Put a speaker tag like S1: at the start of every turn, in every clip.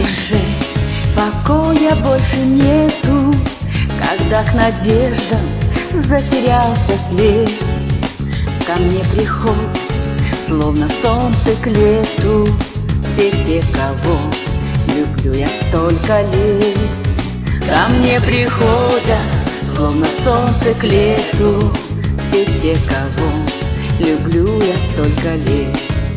S1: душе покоя больше нету, когда к надеждам затерялся след. Ко мне приходят, словно солнце к лету, все те, кого люблю я столько лет. Ко мне приходят, словно солнце к лету, все те, кого люблю я столько лет.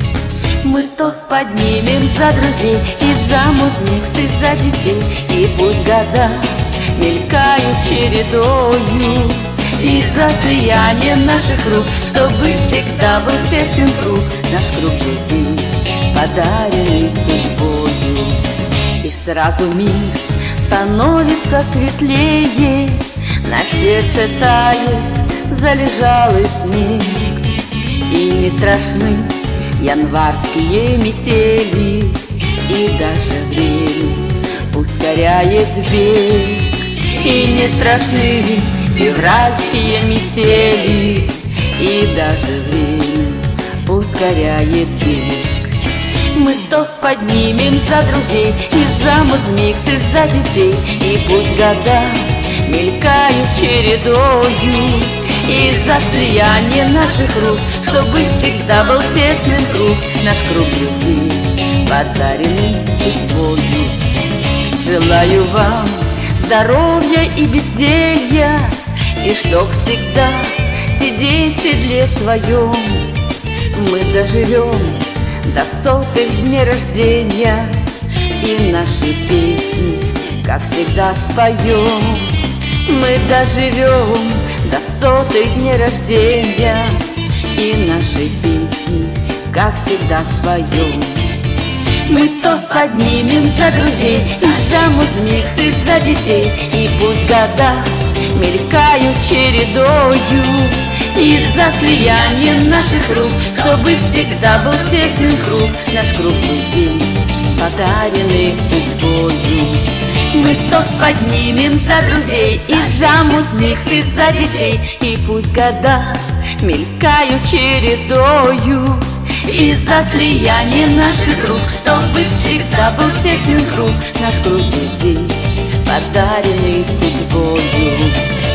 S1: Мы тост поднимем за друзей, и за музмикс, и за детей, и пусть года мелькают чередою, и за слияние наших рук, чтобы всегда был тесным круг, наш круг друзей, подаренный судьбою. И сразу мир становится светлее, на сердце тает залежалый снег, и не страшны январские метели, и даже время ускоряет бег. И не страшны февральские метели, и даже время ускоряет бег. Мы тост поднимем за друзей, и за музмикс, и за детей, и пусть года мелькают чередою, и за слияние наших рук, чтобы всегда был тесным круг, наш круг друзей, подаренный судьбою. Желаю вам здоровья и безделья, и чтоб всегда сидеть в седле своем. Мы доживем до сотых дней рождения, и наши песни, как всегда, споем. Мы доживем до сотых дней рождения, и наши песни, как всегда, споем. Мы тост поднимем за друзей, и за музмикс, и за детей, и пусть года мелькают чередою, и за слияние наших рук, чтобы всегда был тесным круг, наш круг друзей, подаренный судьбою. Мы тост поднимем за друзей, и за музмикс, и за детей, и пусть года мелькают чередою, и за слияние наших рук, чтобы всегда был тесен круг, наш круг друзей, подаренный судьбою.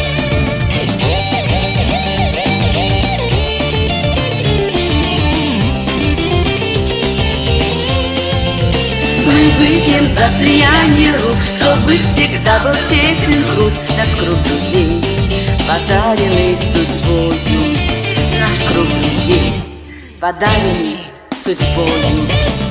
S1: Мы выпьем за слияние рук, чтобы всегда был тесен круг, наш круг друзей, подаренный судьбою. Наш круг друзей, подаренный судьбою.